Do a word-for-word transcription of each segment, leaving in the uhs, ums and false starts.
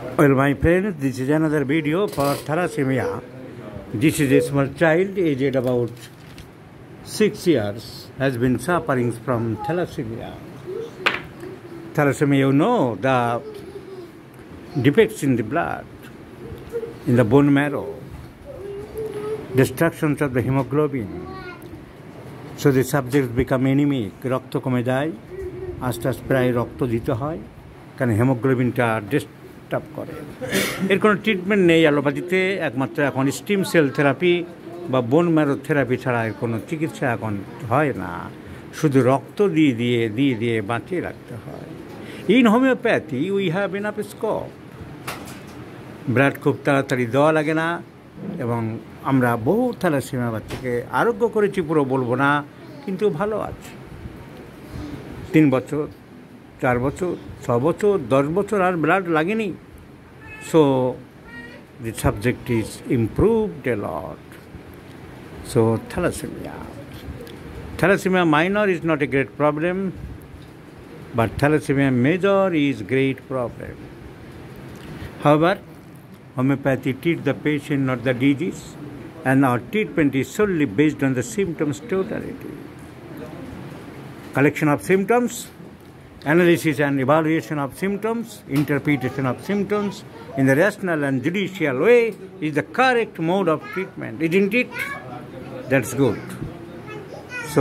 Well, my friends, this is another video for thalassemia. This is a small child aged about six years has been suffering from thalassemia. Thalassemia, you know, the defects in the blood, in the bone marrow, destructions of the hemoglobin. So the subjects become anemic. রক্ত কমে যায়, আস্তে আস্তে প্রায় রক্ত দিতে হয়, কারণ হেমোগ্লোবিনটা ডিস্টার্ব করে। এর কোনো ট্রিটমেন্ট নেই অ্যালোপ্যাথিতে, একমাত্র এখন স্টিম সেল থেরাপি বা বোন ম্যারো থেরাপি ছাড়া এর কোনো চিকিৎসা এখন হয় না, শুধু রক্ত দিয়ে দিয়ে দিয়ে দিয়ে বাঁচিয়ে রাখতে হয়। In homeopathy we have enough scope, blood খুব তাড়াতাড়ি দেওয়া লাগে না, এবং আমরা বহু থ্যালাসেমিয়া বাচ্চাকে আরোগ্য করেছি, পুরো বলবো না, কিন্তু ভালো আছে। তিন বছর, চার বছর, ছ বছর, দশ বছর আর ব্লাড লাগেনি। So the subject is improved a lot. So thalassemia. Thalassemia minor is not a great problem, but thalassemia major is great problem. However, homeopathy treats the patient, not the disease, and our treatment is solely based on the symptoms totality. Collection of symptoms, analysis and evaluation of symptoms, interpretation of symptoms in the rational and judicial way is the correct mode of treatment, isn't it? That's good. So,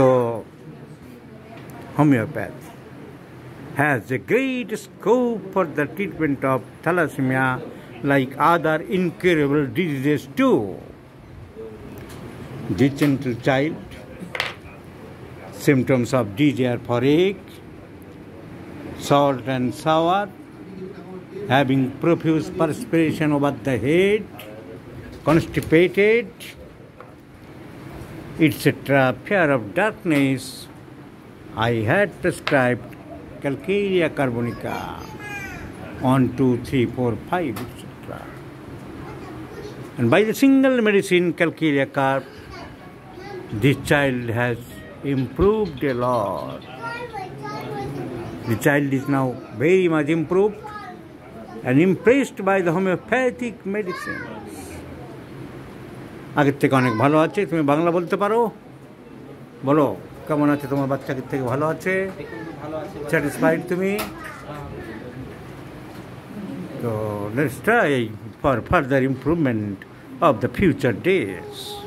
homeopathy has a great scope for the treatment of thalassemia like other incurable diseases too. The gentle child, symptoms of disease are foric, salt and sour, having profuse perspiration over the head, constipated, et cetera, fear of darkness. I had prescribed Calcarea carbonica, one, two, three, four, five, et cetera. And by the single medicine Calcarea carb, this child has improved a lot. The child is now very much improved and impressed by the homeopathic medicine. আগের থেকে অনেক ভালো আছে। তুমি বাংলা বলতে পারো? বলো, কেমন আছে তোমার বাচ্চা? আগের থেকে ভালো আছে? স্যাটিসফাইড তুমি? So let's try for further improvement of the future days.